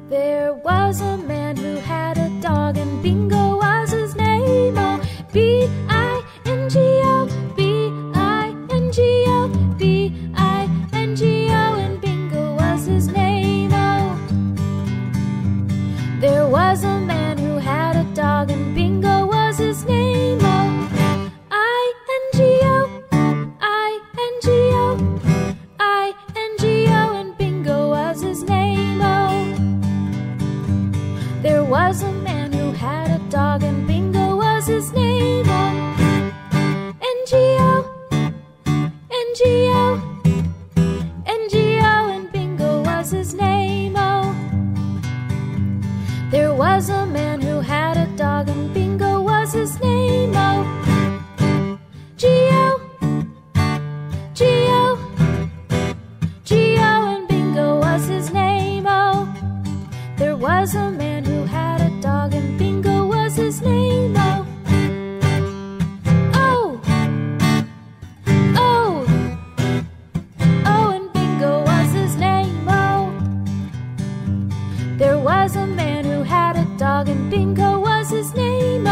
There was a man who had a dog, and Bingo was his name. Oh, B-I-N-G-O, B-I-N-G-O, B-I-N-G-O, and Bingo was his name. Oh, there was a man who had a dog, and Bingo was his name. Oh, I-N-G-O, I-N-G-O, I-N-G-O, and Bingo was his name. Oh, there was a man who had a dog, and Bingo was his name. Oh, N-G-O, N-G-O, N-G-O, and Bingo was his name. Oh, there was a man who had a dog, and Bingo was his name. Oh, G-O, G-O, G-O, and Bingo was his name. Oh, there was a man who had a dog, and Bingo was his name. Oh, oh, oh, oh, and Bingo was his name. Oh, there was a man who had a dog, and Bingo was his name.